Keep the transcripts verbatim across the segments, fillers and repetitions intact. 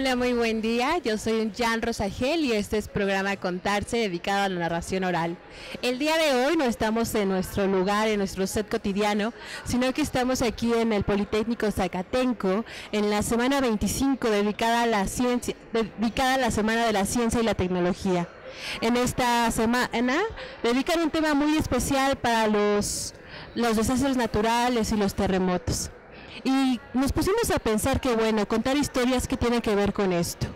Hola, muy buen día. Yo soy Jan Rosagel y este es programa Contarse, dedicado a la narración oral. El día de hoy no estamos en nuestro lugar, en nuestro set cotidiano, sino que estamos aquí en el Politécnico Zacatenco, en la semana veinticinco, dedicada a la ciencia, dedicada a la Semana de la Ciencia y la Tecnología. En esta semana dedican un tema muy especial para los, los desastres naturales y los terremotos. Y nos pusimos a pensar que, bueno, contar historias que tienen que ver con esto.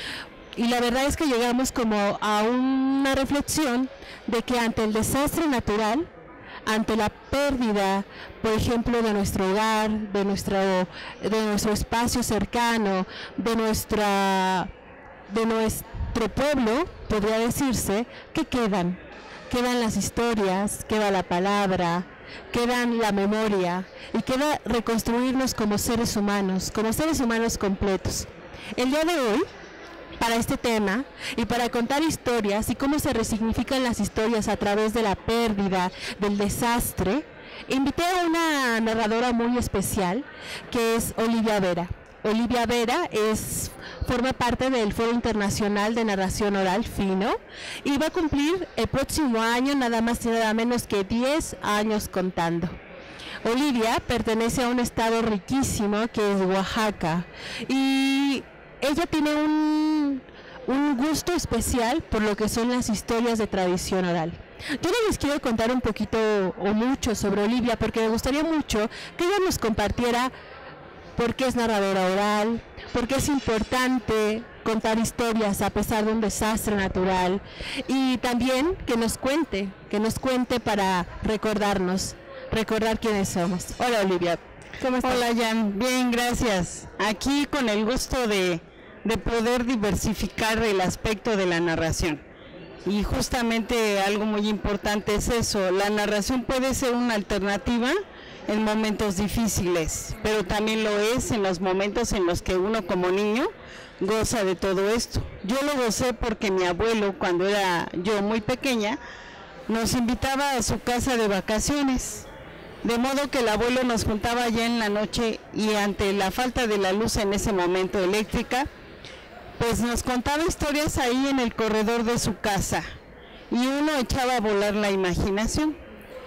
Y la verdad es que llegamos como a una reflexión de que ante el desastre natural, ante la pérdida, por ejemplo, de nuestro hogar, de nuestro, de nuestro espacio cercano, de, nuestra, de nuestro pueblo, podría decirse, ¿qué quedan? Quedan las historias, queda la palabra, quedan la memoria y queda reconstruirnos como seres humanos, como seres humanos completos. El día de hoy, para este tema y para contar historias y cómo se resignifican las historias a través de la pérdida, del desastre, invité a una narradora muy especial que es Olivia Vera. Olivia Vera es, forma parte del Foro Internacional de Narración Oral, FINO, y va a cumplir el próximo año nada más y nada menos que diez años contando. Olivia pertenece a un estado riquísimo que es Oaxaca, y ella tiene un, un gusto especial por lo que son las historias de tradición oral. Yo no les quiero contar un poquito o mucho sobre Olivia, porque me gustaría mucho que ella nos compartiera por qué es narradora oral, por qué es importante contar historias a pesar de un desastre natural, y también que nos cuente, que nos cuente para recordarnos, recordar quiénes somos. Hola, Olivia, ¿cómo estás? Hola, Jan, bien, gracias. Aquí con el gusto de, de poder diversificar el aspecto de la narración. Y justamente algo muy importante es eso, la narración puede ser una alternativa en momentos difíciles, pero también lo es en los momentos en los que uno como niño goza de todo esto. Yo lo gocé porque mi abuelo, cuando era yo muy pequeña, nos invitaba a su casa de vacaciones, de modo que el abuelo nos juntaba ya en la noche y ante la falta de la luz en ese momento eléctrica, pues nos contaba historias ahí en el corredor de su casa y uno echaba a volar la imaginación.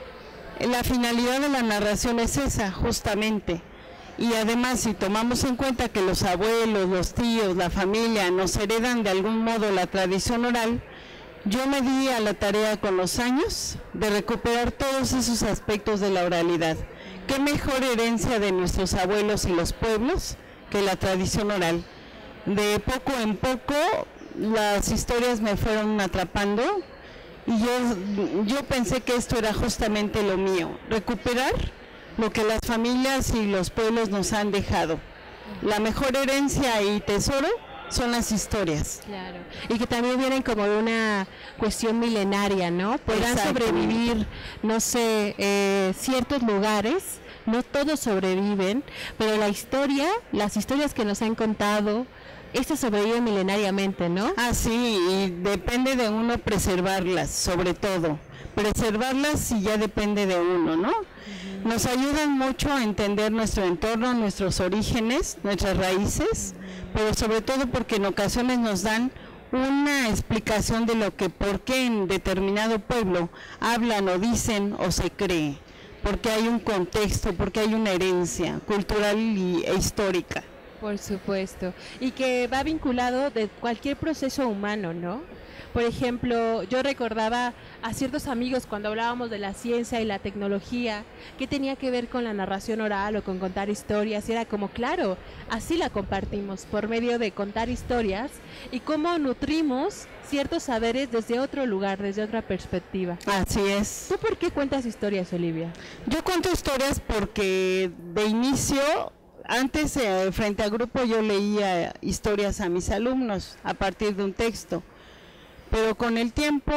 La finalidad de la narración es esa, justamente, y además si tomamos en cuenta que los abuelos, los tíos, la familia nos heredan de algún modo la tradición oral, yo me di a la tarea con los años de recuperar todos esos aspectos de la oralidad. ¿Qué mejor herencia de nuestros abuelos y los pueblos que la tradición oral? De poco en poco las historias me fueron atrapando. Y yo, yo pensé que esto era justamente lo mío, recuperar lo que las familias y los pueblos nos han dejado. La mejor herencia y tesoro son las historias. Claro, y que también vienen como de una cuestión milenaria, ¿no? Podrán sobrevivir, no sé, eh, ciertos lugares, no todos sobreviven, pero la historia, las historias que nos han contado, estas sobreviven milenariamente, ¿no? Ah, sí, y depende de uno preservarlas, sobre todo. Preservarlas sí ya depende de uno, ¿no? Uh-huh. Nos ayudan mucho a entender nuestro entorno, nuestros orígenes, nuestras raíces, uh-huh. pero sobre todo porque en ocasiones nos dan una explicación de lo que, por qué en determinado pueblo hablan o dicen o se cree, porque hay un contexto, porque hay una herencia cultural y, e histórica. Por supuesto, y que va vinculado de cualquier proceso humano, ¿no? Por ejemplo, yo recordaba a ciertos amigos cuando hablábamos de la ciencia y la tecnología, que tenía que ver con la narración oral o con contar historias, y era como, claro, así la compartimos, por medio de contar historias, y cómo nutrimos ciertos saberes desde otro lugar, desde otra perspectiva. Así es. ¿Tú por qué cuentas historias, Olivia? Yo cuento historias porque de inicio... Antes, eh, frente al grupo, yo leía historias a mis alumnos a partir de un texto, pero con el tiempo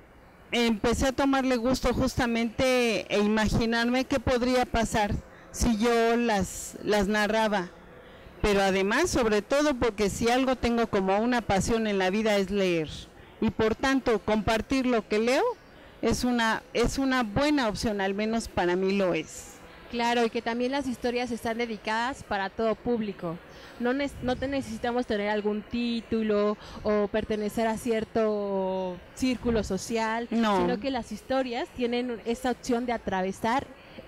empecé a tomarle gusto justamente e imaginarme qué podría pasar si yo las, las narraba, pero además, sobre todo, porque si algo tengo como una pasión en la vida es leer, y por tanto compartir lo que leo es una, es una buena opción, al menos para mí lo es. Claro, y que también las historias están dedicadas para todo público. No, ne no te necesitamos tener algún título o pertenecer a cierto círculo social, no. sino que las historias tienen esa opción de atravesar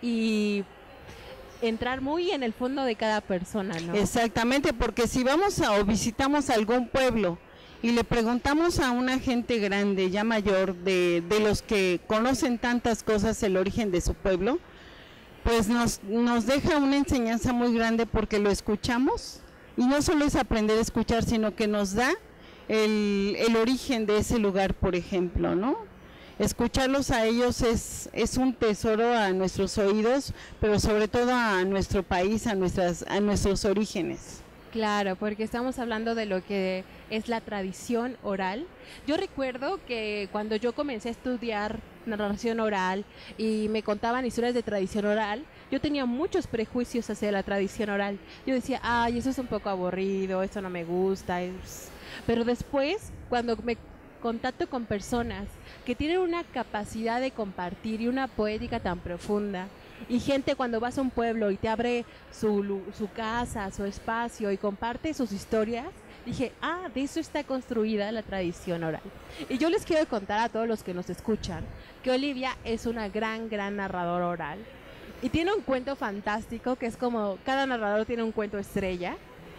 y entrar muy en el fondo de cada persona, ¿no? Exactamente, porque si vamos a, o visitamos algún pueblo y le preguntamos a una gente grande, ya mayor, de, de los que conocen tantas cosas, el origen de su pueblo, pues nos, nos deja una enseñanza muy grande porque lo escuchamos, y no solo es aprender a escuchar, sino que nos da el, el origen de ese lugar, por ejemplo, ¿no? Escucharlos a ellos es, es un tesoro a nuestros oídos, pero sobre todo a nuestro país, a, nuestras, a nuestros orígenes. Claro, porque estamos hablando de lo que es la tradición oral. Yo recuerdo que cuando yo comencé a estudiar narración oral y me contaban historias de tradición oral, yo tenía muchos prejuicios hacia la tradición oral. Yo decía, ay, eso es un poco aburrido, eso no me gusta. Es... Pero después, cuando me contacto con personas que tienen una capacidad de compartir y una poética tan profunda, y gente cuando vas a un pueblo y te abre su, su casa, su espacio y comparte sus historias, dije, ah, de eso está construida la tradición oral. Y yo les quiero contar a todos los que nos escuchan que Olivia es una gran, gran narradora oral y tiene un cuento fantástico que es como, cada narrador tiene un cuento estrella,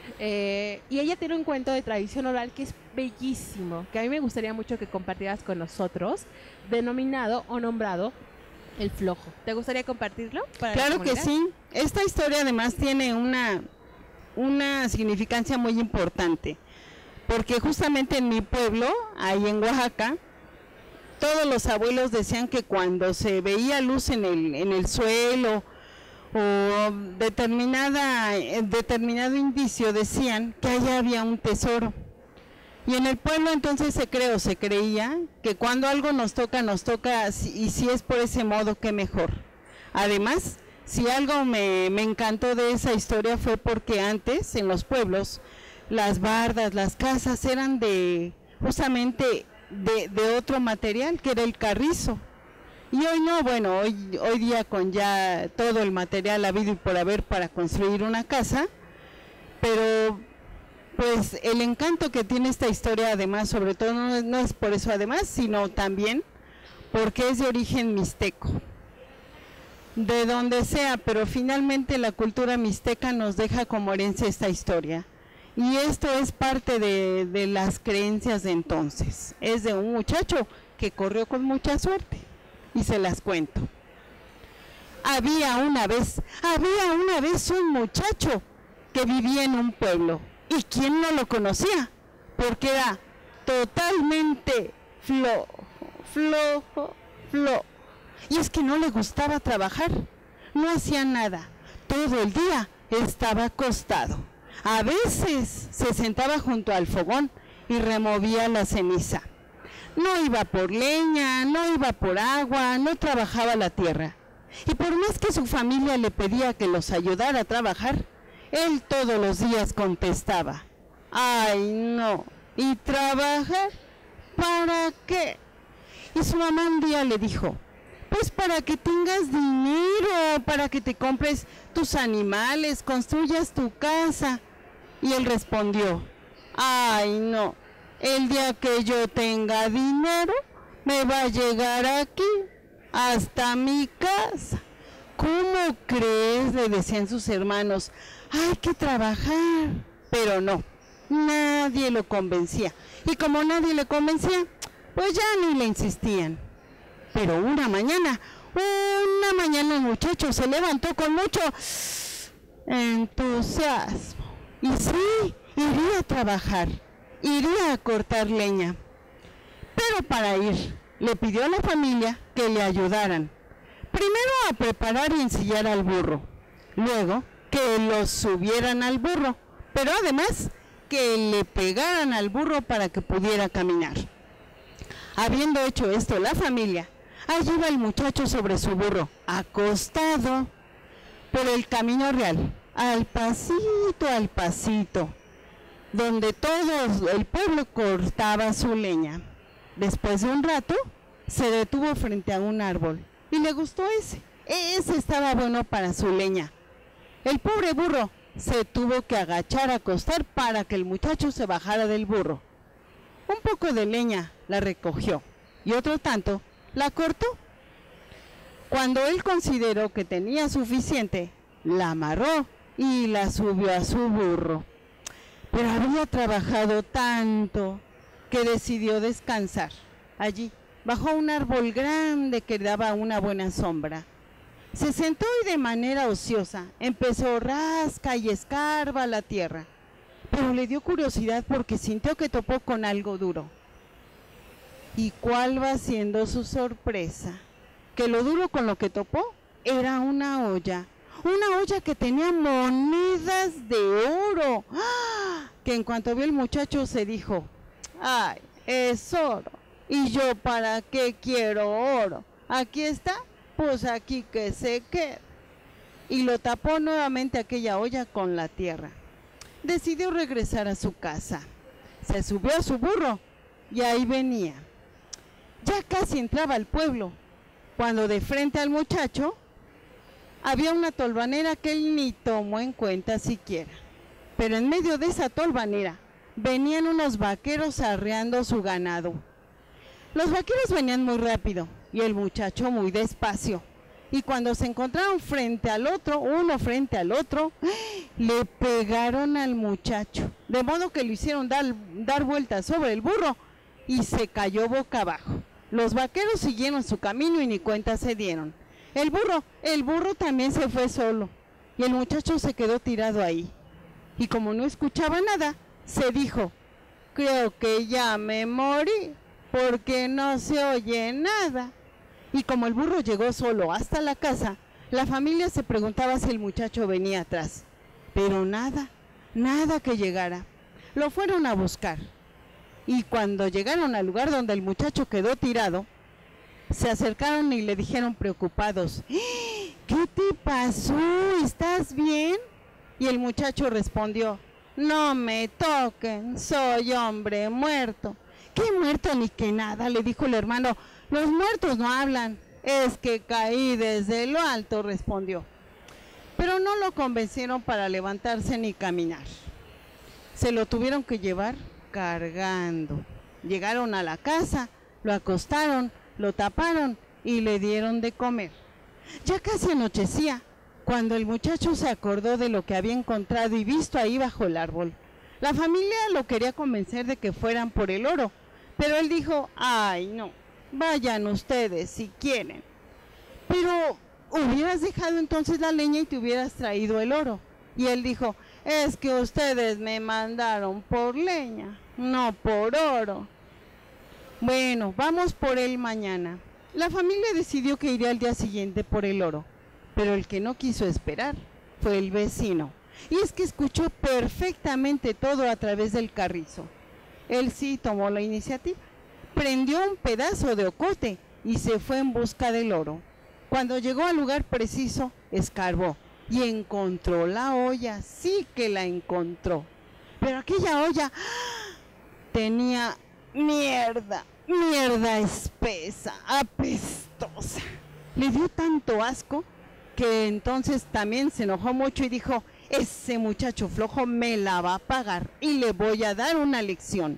eh, y ella tiene un cuento de tradición oral que es bellísimo, que a mí me gustaría mucho que compartieras con nosotros, denominado o nombrado El Flojo. ¿Te gustaría compartirlo? Para claro que sí. Esta historia además tiene una, una significancia muy importante, porque justamente en mi pueblo, ahí en Oaxaca, todos los abuelos decían que cuando se veía luz en el, en el suelo o determinada, determinado indicio, decían que allá había un tesoro. Y en el pueblo entonces se cree o se creía que cuando algo nos toca, nos toca, y si es por ese modo, qué mejor. Además, si algo me, me encantó de esa historia fue porque antes en los pueblos las bardas, las casas eran de justamente de, de otro material, que era el carrizo. Y hoy no, bueno, hoy, hoy día con ya todo el material habido y por haber para construir una casa, pero pues el encanto que tiene esta historia, además, sobre todo no es, no es por eso además, sino también porque es de origen mixteco, de donde sea, pero finalmente la cultura mixteca nos deja como herencia esta historia. Y esto es parte de, de las creencias de entonces. Es de un muchacho que corrió con mucha suerte, y se las cuento. Había una vez, había una vez un muchacho que vivía en un pueblo. ¿Y quién no lo conocía? Porque era totalmente flojo, flojo, flojo. Y es que no le gustaba trabajar, no hacía nada. Todo el día estaba acostado. A veces se sentaba junto al fogón y removía la ceniza. No iba por leña, no iba por agua, no trabajaba la tierra. Y por más que su familia le pedía que los ayudara a trabajar, él todos los días contestaba, ¡ay no! ¿Y trabajar? ¿Para qué? Y su mamá un día le dijo, pues para que tengas dinero, para que te compres tus animales, construyas tu casa. Y él respondió, ¡ay no! El día que yo tenga dinero, me va a llegar aquí, hasta mi casa. ¿Cómo crees?, le decían sus hermanos, hay que trabajar. Pero no, nadie lo convencía. Y como nadie le convencía, pues ya ni le insistían. Pero una mañana, una mañana el muchacho se levantó con mucho entusiasmo. Y sí, iría a trabajar, iría a cortar leña. Pero para ir, le pidió a la familia que le ayudaran. Primero a preparar y ensillar al burro. Luego, que los subieran al burro, pero además que le pegaran al burro para que pudiera caminar. Habiendo hecho esto la familia, allí va el muchacho sobre su burro, acostado por el camino real, al pasito, al pasito, donde todo el pueblo cortaba su leña. Después de un rato, se detuvo frente a un árbol y le gustó ese. ese estaba bueno para su leña. El pobre burro se tuvo que agachar a acostar para que el muchacho se bajara del burro. Un poco de leña la recogió y otro tanto la cortó. Cuando él consideró que tenía suficiente, la amarró y la subió a su burro. Pero había trabajado tanto que decidió descansar allí, bajo un árbol grande que daba una buena sombra. Se sentó y de manera ociosa empezó rasca y escarba la tierra, pero le dio curiosidad porque sintió que topó con algo duro. ¿Y cuál va siendo su sorpresa? Que lo duro con lo que topó era una olla, una olla que tenía monedas de oro, ¡ah! Que en cuanto vio el muchacho se dijo, ¡ay, es oro! ¿Y yo para qué quiero oro? Aquí está, pues aquí que se quede. Y lo tapó nuevamente aquella olla con la tierra. Decidió regresar a su casa. Se subió a su burro y ahí venía. Ya casi entraba al pueblo, cuando de frente al muchacho había una tolvanera que él ni tomó en cuenta siquiera. Pero en medio de esa tolvanera venían unos vaqueros arreando su ganado. Los vaqueros venían muy rápido y el muchacho muy despacio. Y cuando se encontraron frente al otro, uno frente al otro, le pegaron al muchacho, de modo que lo hicieron dar, dar vueltas sobre el burro y se cayó boca abajo. Los vaqueros siguieron su camino y ni cuenta se dieron. El burro, el burro también se fue solo y el muchacho se quedó tirado ahí. Y como no escuchaba nada, se dijo, creo que ya me morí porque no se oye nada. Y como el burro llegó solo hasta la casa, la familia se preguntaba si el muchacho venía atrás. Pero nada, nada que llegara. Lo fueron a buscar. Y cuando llegaron al lugar donde el muchacho quedó tirado, se acercaron y le dijeron preocupados, ¿qué te pasó? ¿Estás bien? Y el muchacho respondió, no me toquen, soy hombre muerto. ¿Qué muerto ni que nada? Le dijo el hermano, los muertos no hablan. Es que caí desde lo alto, respondió. Pero no lo convencieron para levantarse ni caminar. Se lo tuvieron que llevar cargando. Llegaron a la casa, lo acostaron, lo taparon y le dieron de comer. Ya casi anochecía, cuando el muchacho se acordó de lo que había encontrado y visto ahí bajo el árbol. La familia lo quería convencer de que fueran por el oro, pero él dijo, ay no, vayan ustedes si quieren. Pero hubieras dejado entonces la leña y te hubieras traído el oro. Y él dijo, es que ustedes me mandaron por leña, no por oro. Bueno, vamos por él mañana. La familia decidió que iría al día siguiente por el oro, pero el que no quiso esperar fue el vecino. Y es que escuchó perfectamente todo a través del carrizo. Él sí tomó la iniciativa. Prendió un pedazo de ocote y se fue en busca del oro. Cuando llegó al lugar preciso, escarbó y encontró la olla. Sí que la encontró. Pero aquella olla ¡ah! tenía mierda, mierda espesa, apestosa. Le dio tanto asco que entonces también se enojó mucho y dijo, ese muchacho flojo me la va a pagar y le voy a dar una lección.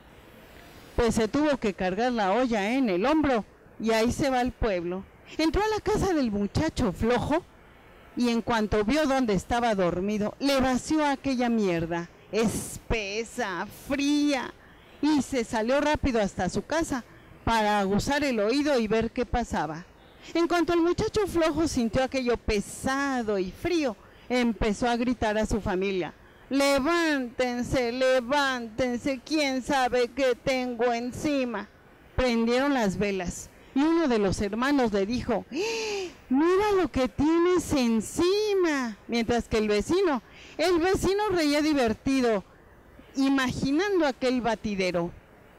Pues se tuvo que cargar la olla en el hombro y ahí se va al pueblo. Entró a la casa del muchacho flojo y en cuanto vio dónde estaba dormido, le vació aquella mierda, espesa, fría, y se salió rápido hasta su casa para aguzar el oído y ver qué pasaba. En cuanto el muchacho flojo sintió aquello pesado y frío, empezó a gritar a su familia, levántense, levántense, quién sabe qué tengo encima. Prendieron las velas y uno de los hermanos le dijo, ¡eh! Mira lo que tienes encima. Mientras que el vecino, el vecino reía divertido, imaginando aquel batidero.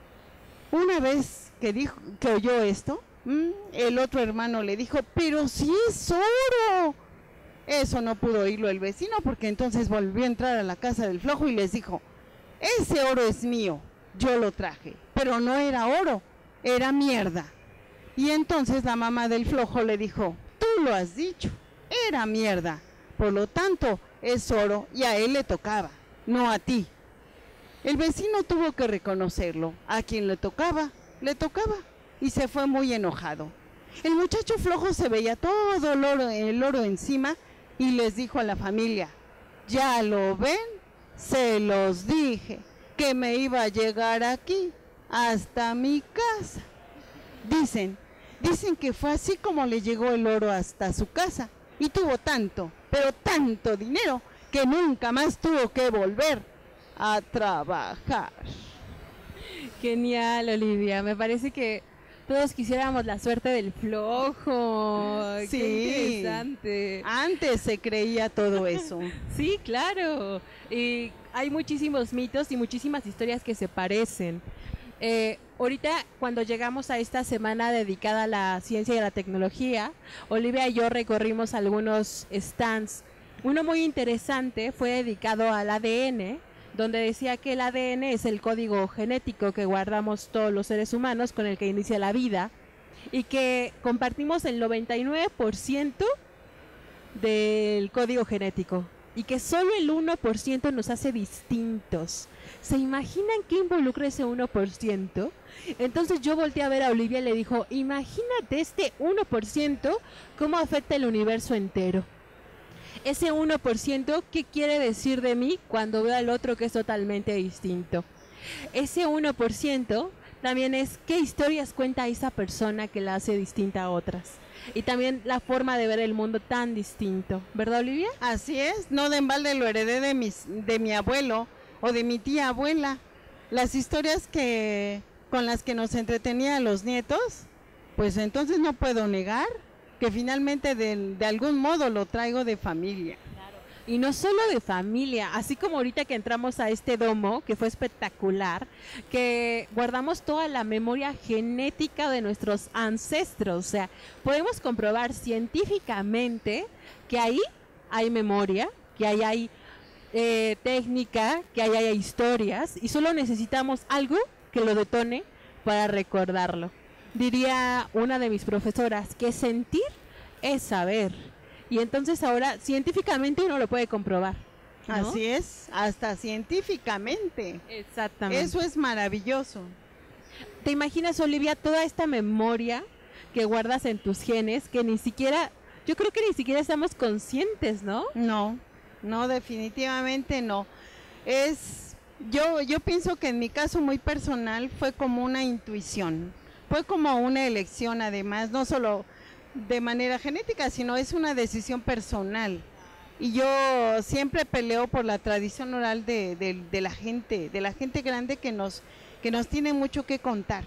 Una vez que dijo, que oyó esto, el otro hermano le dijo, pero si es oro. Eso no pudo oírlo el vecino porque entonces volvió a entrar a la casa del flojo y les dijo, ese oro es mío, yo lo traje, pero no era oro, era mierda. Y entonces la mamá del flojo le dijo, tú lo has dicho, era mierda. Por lo tanto, es oro y a él le tocaba, no a ti. El vecino tuvo que reconocerlo. A quien le tocaba, le tocaba. Y se fue muy enojado. El muchacho flojo se veía todo el oro, el oro encima y les dijo a la familia, ¿ya lo ven? Se los dije, que me iba a llegar aquí, hasta mi casa. Dicen, dicen que fue así como le llegó el oro hasta su casa. Y tuvo tanto, pero tanto dinero, que nunca más tuvo que volver a trabajar. Genial, Olivia. Me parece que todos quisiéramos la suerte del flojo. Sí. Qué interesante. Antes se creía todo eso. Sí, claro. Y hay muchísimos mitos y muchísimas historias que se parecen. Eh, ahorita, cuando llegamos a esta semana dedicada a la ciencia y a la tecnología, Olivia y yo recorrimos algunos stands. Uno muy interesante fue dedicado al A D N, donde decía que el A D N es el código genético que guardamos todos los seres humanos con el que inicia la vida y que compartimos el noventa y nueve por ciento del código genético y que solo el uno por ciento nos hace distintos. ¿Se imaginan qué involucra ese uno por ciento? Entonces yo volteé a ver a Olivia y le dijo, imagínate este uno por ciento cómo afecta el universo entero. Ese uno por ciento, ¿qué quiere decir de mí cuando veo al otro que es totalmente distinto? Ese uno por ciento también es qué historias cuenta esa persona que la hace distinta a otras. Y también la forma de ver el mundo tan distinto, ¿verdad, Olivia? Así es, no de embalde lo heredé de, mis, de mi abuelo o de mi tía abuela. Las historias que con las que nos entretenía a los nietos, pues entonces no puedo negar que finalmente de, de algún modo lo traigo de familia. Claro. Y no solo de familia, así como ahorita que entramos a este domo, que fue espectacular, que guardamos toda la memoria genética de nuestros ancestros, o sea, podemos comprobar científicamente que ahí hay memoria, que ahí hay eh, técnica, que ahí hay historias, y solo necesitamos algo que lo detone para recordarlo. Diría una de mis profesoras que sentir es saber. Y entonces ahora científicamente uno lo puede comprobar, ¿no? Así es, hasta científicamente. Exactamente. Eso es maravilloso. ¿Te imaginas, Olivia, toda esta memoria que guardas en tus genes que ni siquiera, yo creo que ni siquiera estamos conscientes, ¿no? No, no, definitivamente no. Es, yo, yo pienso que en mi caso muy personal fue como una intuición. Fue como una elección, además, no solo de manera genética, sino es una decisión personal. Y yo siempre peleo por la tradición oral de, de, de la gente, de la gente grande que nos, que nos tiene mucho que contar.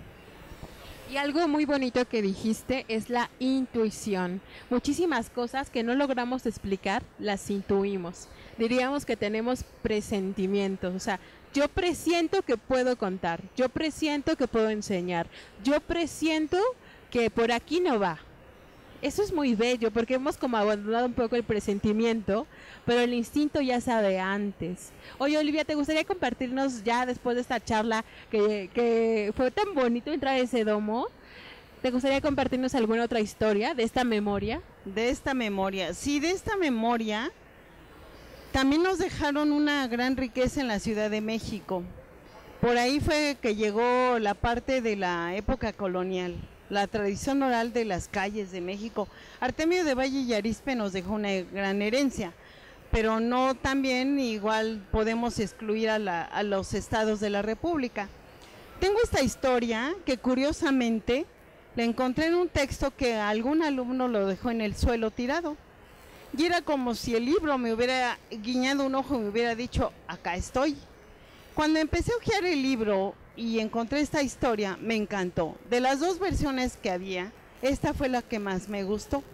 Y algo muy bonito que dijiste es la intuición. Muchísimas cosas que no logramos explicar, las intuimos. Diríamos que tenemos presentimientos, o sea, yo presiento que puedo contar, yo presiento que puedo enseñar, yo presiento que por aquí no va. Eso es muy bello porque hemos como abandonado un poco el presentimiento, pero el instinto ya sabe antes. Oye, Olivia, ¿te gustaría compartirnos ya después de esta charla que, que fue tan bonito entrar a ese domo? ¿Te gustaría compartirnos alguna otra historia de esta memoria? De esta memoria, sí, de esta memoria. También nos dejaron una gran riqueza en la Ciudad de México. Por ahí fue que llegó la parte de la época colonial, la tradición oral de las calles de México. Artemio de Valle y Arizpe nos dejó una gran herencia, pero no también igual podemos excluir a, la, a los estados de la República. Tengo esta historia que curiosamente la encontré en un texto que algún alumno lo dejó en el suelo tirado. Y era como si el libro me hubiera guiñado un ojo y me hubiera dicho, acá estoy. Cuando empecé a hojear el libro y encontré esta historia, me encantó. De las dos versiones que había, esta fue la que más me gustó.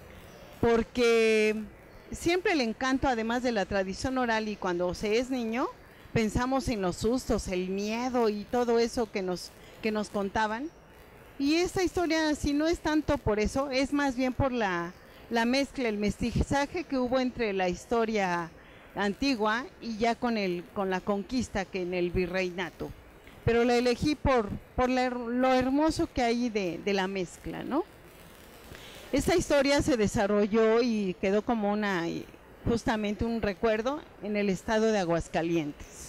Porque siempre el encanto, además de la tradición oral, y cuando se es niño, pensamos en los sustos, el miedo y todo eso que nos, que nos contaban. Y esta historia, si no es tanto por eso, es más bien por la... la mezcla, el mestizaje que hubo entre la historia antigua y ya con el con la conquista que en el virreinato. Pero la elegí por, por la, lo hermoso que hay de, de la mezcla, ¿no? Esta historia se desarrolló y quedó como una, justamente un recuerdo en el estado de Aguascalientes.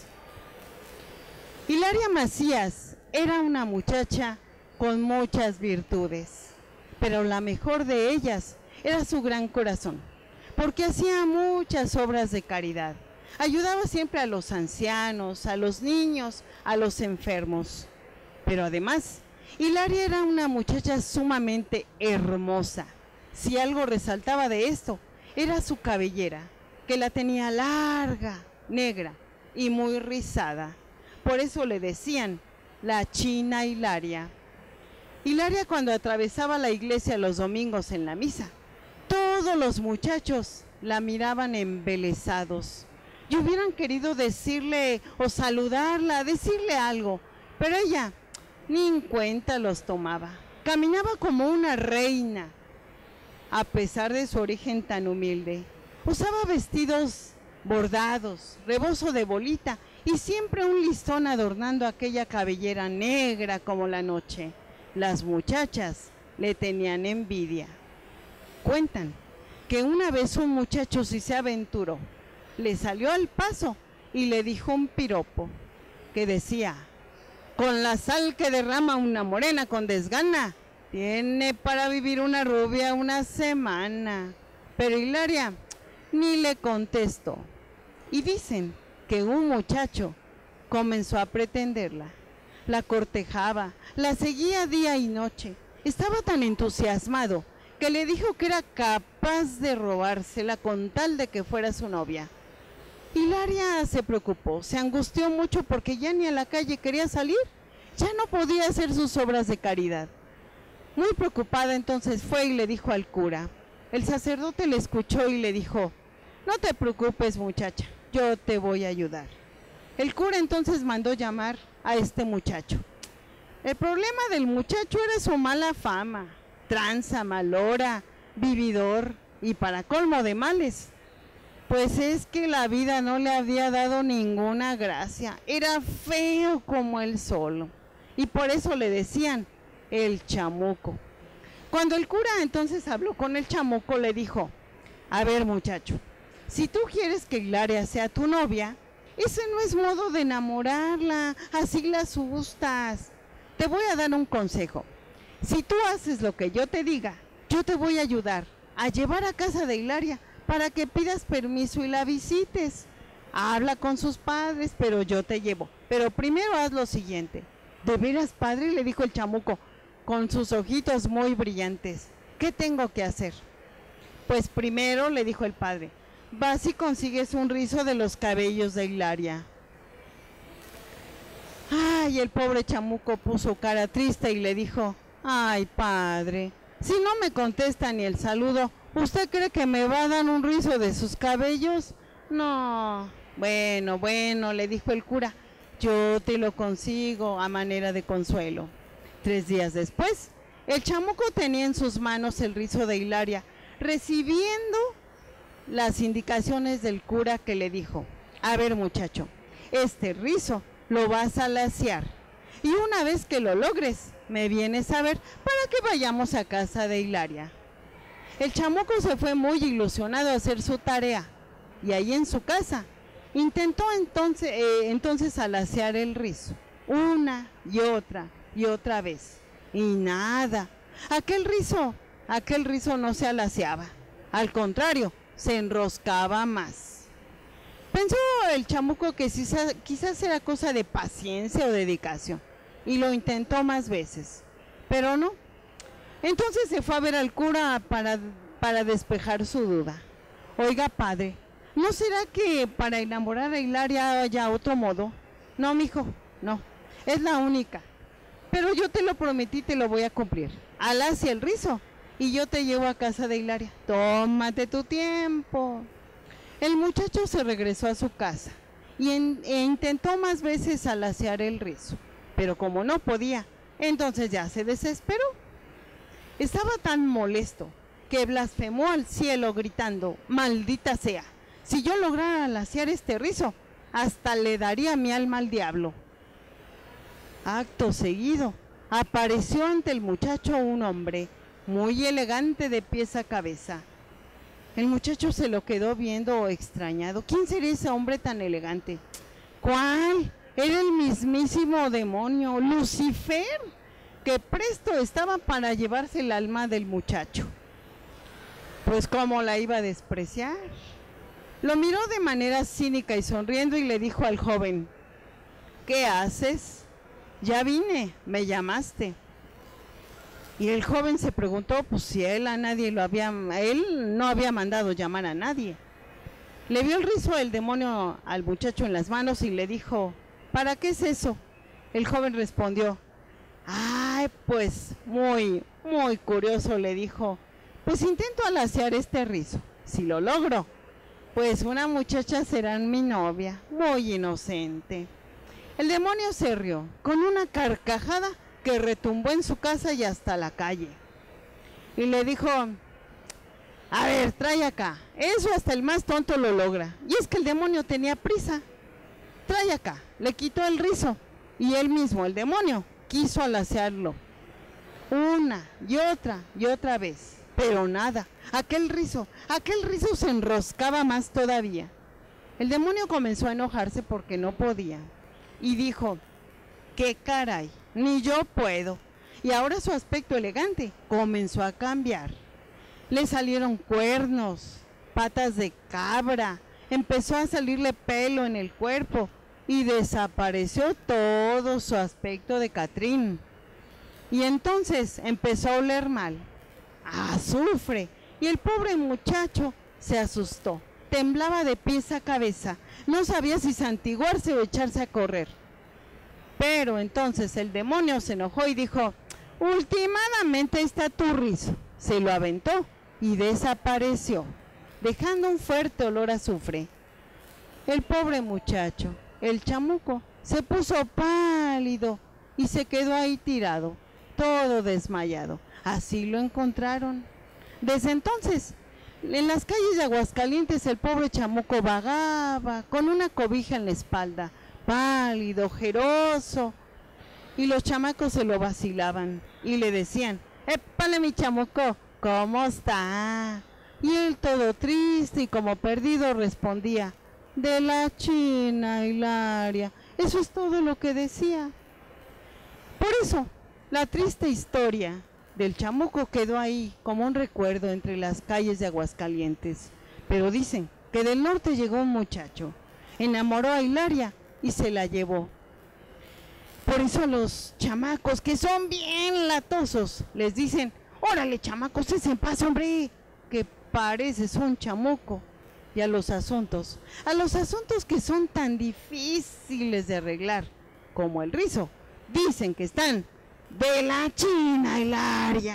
Hilaria Macías era una muchacha con muchas virtudes, pero la mejor de ellas era su gran corazón, porque hacía muchas obras de caridad. Ayudaba siempre a los ancianos, a los niños, a los enfermos. Pero además, Hilaria era una muchacha sumamente hermosa. Si algo resaltaba de esto, era su cabellera, que la tenía larga, negra y muy rizada. Por eso le decían la China Hilaria. Hilaria, cuando atravesaba la iglesia los domingos en la misa, todos los muchachos la miraban embelesados y hubieran querido decirle o saludarla, decirle algo, pero ella ni en cuenta los tomaba. Caminaba como una reina, a pesar de su origen tan humilde. Usaba vestidos bordados, rebozo de bolita y siempre un listón adornando aquella cabellera negra como la noche. Las muchachas le tenían envidia. Cuentan que una vez un muchacho sí se aventuró, le salió al paso y le dijo un piropo que decía: con la sal que derrama una morena con desgana, tiene para vivir una rubia una semana. Pero Hilaria ni le contestó. Y dicen que un muchacho comenzó a pretenderla. La cortejaba, la seguía día y noche. Estaba tan entusiasmado que le dijo que era capaz de robársela con tal de que fuera su novia. Hilaria se preocupó, se angustió mucho porque ya ni a la calle quería salir, ya no podía hacer sus obras de caridad. Muy preocupada entonces fue y le dijo al cura. El sacerdote le escuchó y le dijo: no te preocupes, muchacha, yo te voy a ayudar. El cura entonces mandó llamar a este muchacho. El problema del muchacho era su mala fama, tranza, malora, vividor y para colmo de males. Pues es que la vida no le había dado ninguna gracia, era feo como él solo, y por eso le decían el chamuco. Cuando el cura entonces habló con el chamuco, le dijo: a ver, muchacho, si tú quieres que Hilaria sea tu novia, ese no es modo de enamorarla, así la asustas. Te voy a dar un consejo. Si tú haces lo que yo te diga, yo te voy a ayudar a llevar a casa de Hilaria para que pidas permiso y la visites. Habla con sus padres, pero yo te llevo. Pero primero haz lo siguiente. ¿De veras, padre?, le dijo el chamuco, con sus ojitos muy brillantes. ¿Qué tengo que hacer? Pues primero, le dijo el padre, vas y consigues un rizo de los cabellos de Hilaria. Ay, el pobre chamuco puso cara triste y le dijo: ay, padre, si no me contesta ni el saludo, ¿usted cree que me va a dar un rizo de sus cabellos? No. Bueno, bueno, le dijo el cura, yo te lo consigo a manera de consuelo. Tres días después, el chamuco tenía en sus manos el rizo de Hilaria, recibiendo las indicaciones del cura, que le dijo: a ver, muchacho, este rizo lo vas a laciar y una vez que lo logres, me vienes a ver para que vayamos a casa de Hilaria. El chamuco se fue muy ilusionado a hacer su tarea y ahí en su casa intentó entonces, eh, entonces alaciar el rizo, una y otra y otra vez, y nada, aquel rizo, aquel rizo no se alaciaba, al contrario, se enroscaba más. Pensó el chamuco que quizás, quizás era cosa de paciencia o dedicación, y lo intentó más veces, pero no. Entonces se fue a ver al cura para, para despejar su duda. Oiga, padre, ¿no será que para enamorar a Hilaria haya otro modo? No, mijo, no, es la única. Pero yo te lo prometí, te lo voy a cumplir. Alacia el rizo y yo te llevo a casa de Hilaria. Tómate tu tiempo. El muchacho se regresó a su casa y en, e intentó más veces alaciar el rizo, pero como no podía, entonces ya se desesperó. Estaba tan molesto que blasfemó al cielo gritando: maldita sea, si yo lograra alaciar este rizo, hasta le daría mi alma al diablo. Acto seguido, apareció ante el muchacho un hombre muy elegante de pies a cabeza. El muchacho se lo quedó viendo extrañado. ¿Quién sería ese hombre tan elegante? ¿Cuál? Era el mismísimo demonio, Lucifer, que presto estaba para llevarse el alma del muchacho. Pues cómo la iba a despreciar. Lo miró de manera cínica y sonriendo y le dijo al joven: ¿qué haces? Ya vine, me llamaste. Y el joven se preguntó, pues si él a nadie lo había, él no había mandado llamar a nadie. Le vio el rizo el demonio al muchacho en las manos y le dijo: ¿para qué es eso? El joven respondió: ay, pues muy, muy curioso, le dijo. Pues intento alaciar este rizo. Si lo logro, pues una muchacha será mi novia, muy inocente. El demonio se rió con una carcajada que retumbó en su casa y hasta la calle. Y le dijo: a ver, trae acá. Eso hasta el más tonto lo logra. Y es que el demonio tenía prisa. Trae acá. Le quitó el rizo. Y él mismo, el demonio, quiso alaciarlo. Una y otra y otra vez. Pero nada. Aquel rizo, aquel rizo se enroscaba más todavía. El demonio comenzó a enojarse porque no podía. Y dijo: qué caray, ni yo puedo. Y ahora su aspecto elegante comenzó a cambiar. Le salieron cuernos, patas de cabra, empezó a salirle pelo en el cuerpo y desapareció todo su aspecto de Catrín. Y entonces empezó a oler mal, a azufre, y el pobre muchacho se asustó, temblaba de pies a cabeza, no sabía si santiguarse o echarse a correr. Pero entonces el demonio se enojó y dijo: últimamente está tu rizo. Se lo aventó y desapareció, dejando un fuerte olor a azufre. El pobre muchacho, el chamuco, se puso pálido y se quedó ahí tirado, todo desmayado. Así lo encontraron. Desde entonces, en las calles de Aguascalientes, el pobre chamuco vagaba con una cobija en la espalda, pálido, ojeroso, y los chamacos se lo vacilaban y le decían: épale mi chamuco, ¿cómo está? Y él, todo triste y como perdido, respondía: de la China, Hilaria. Eso es todo lo que decía. Por eso, la triste historia del chamuco quedó ahí como un recuerdo entre las calles de Aguascalientes. Pero dicen que del norte llegó un muchacho, enamoró a Hilaria y se la llevó. Por eso los chamacos, que son bien latosos, les dicen: órale chamacos, ese paz, hombre, que pareces un chamuco. Y a los asuntos, a los asuntos que son tan difíciles de arreglar, como el rizo, dicen que están de la China, Hilaria.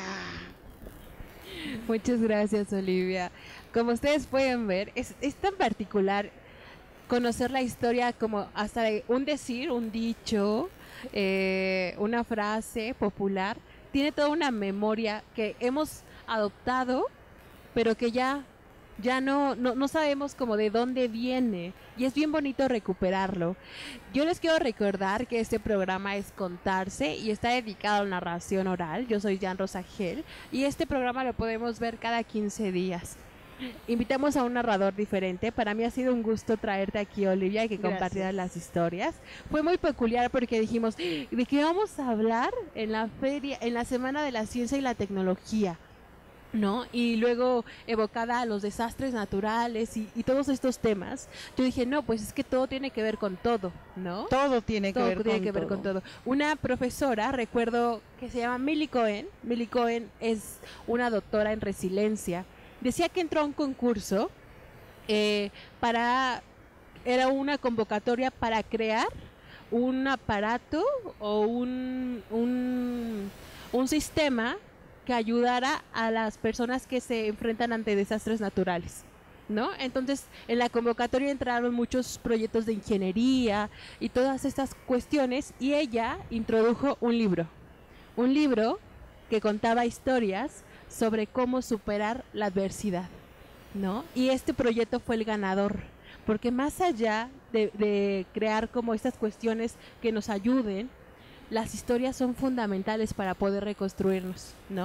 Muchas gracias, Olivia. Como ustedes pueden ver, es, es tan particular conocer la historia como hasta un decir, un dicho, eh, una frase popular. Tiene toda una memoria que hemos adoptado, pero que ya, ya no, no, no sabemos como de dónde viene. Y es bien bonito recuperarlo. Yo les quiero recordar que este programa es Contarse y está dedicado a la narración oral. Yo soy Jan Rosagel y este programa lo podemos ver cada quince días. Invitamos a un narrador diferente. Para mí ha sido un gusto traerte aquí, Olivia, y que compartieras las historias. Fue muy peculiar porque dijimos: ¿de qué vamos a hablar en la feria, en la Semana de la Ciencia y la Tecnología? ¿No? Y luego evocada a los desastres naturales y, y todos estos temas, yo dije: no, pues es que todo tiene que ver con todo, ¿no? Todo tiene que, todo ver, tiene con que ver todo. con todo. Una profesora, recuerdo que se llama Milly Cohen, Milly Cohen es una doctora en resiliencia, decía que entró a un concurso eh, para, era una convocatoria para crear un aparato o un, un, un sistema que ayudara a las personas que se enfrentan ante desastres naturales, ¿no? Entonces, en la convocatoria entraron muchos proyectos de ingeniería y todas estas cuestiones, y ella introdujo un libro, un libro que contaba historias sobre cómo superar la adversidad, ¿no? Y este proyecto fue el ganador, porque más allá de, de crear como estas cuestiones que nos ayuden, las historias son fundamentales para poder reconstruirnos, ¿no?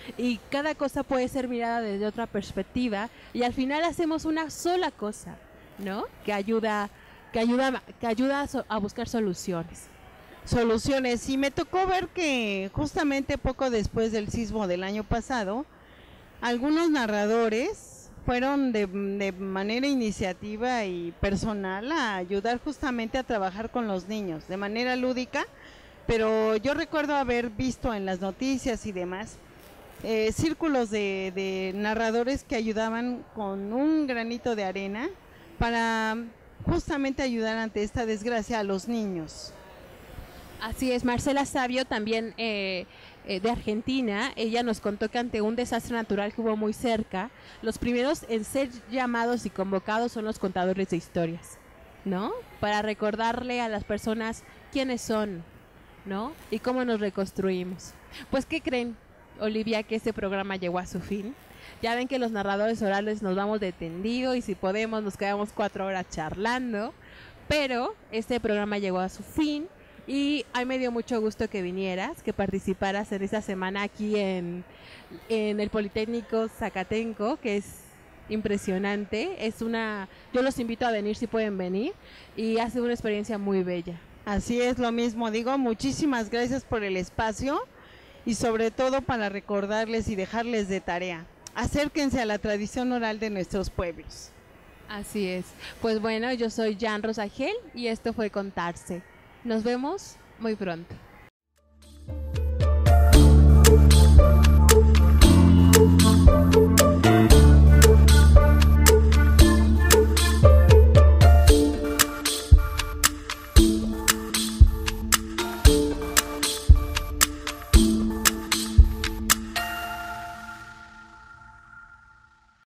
y cada cosa puede ser mirada desde otra perspectiva y al final hacemos una sola cosa, ¿no? Que ayuda, que ayuda, que ayuda a, so, a buscar soluciones. Soluciones. Y me tocó ver que justamente poco después del sismo del año pasado, algunos narradores fueron de, de manera iniciativa y personal a ayudar justamente a trabajar con los niños de manera lúdica, pero yo recuerdo haber visto en las noticias y demás eh, círculos de, de narradores que ayudaban con un granito de arena para justamente ayudar ante esta desgracia a los niños. Así es, Marcela Sabio también eh, eh, de Argentina, ella nos contó que ante un desastre natural que hubo muy cerca, los primeros en ser llamados y convocados son los contadores de historias, ¿no? Para recordarle a las personas quiénes son, ¿no? Y cómo nos reconstruimos. Pues, ¿qué creen, Olivia, que este programa llegó a su fin? Ya ven que los narradores orales nos vamos de tendido y si podemos nos quedamos cuatro horas charlando, pero este programa llegó a su fin. Y a mí me dio mucho gusto que vinieras, que participaras en esta semana aquí en, en el Politécnico Zacatenco, que es impresionante. Es una, yo los invito a venir si pueden venir y ha sido una experiencia muy bella. Así es, lo mismo digo, muchísimas gracias por el espacio y sobre todo para recordarles y dejarles de tarea. Acérquense a la tradición oral de nuestros pueblos. Así es. Pues bueno, yo soy Jan Rosagel y esto fue Contarse. Nos vemos muy pronto.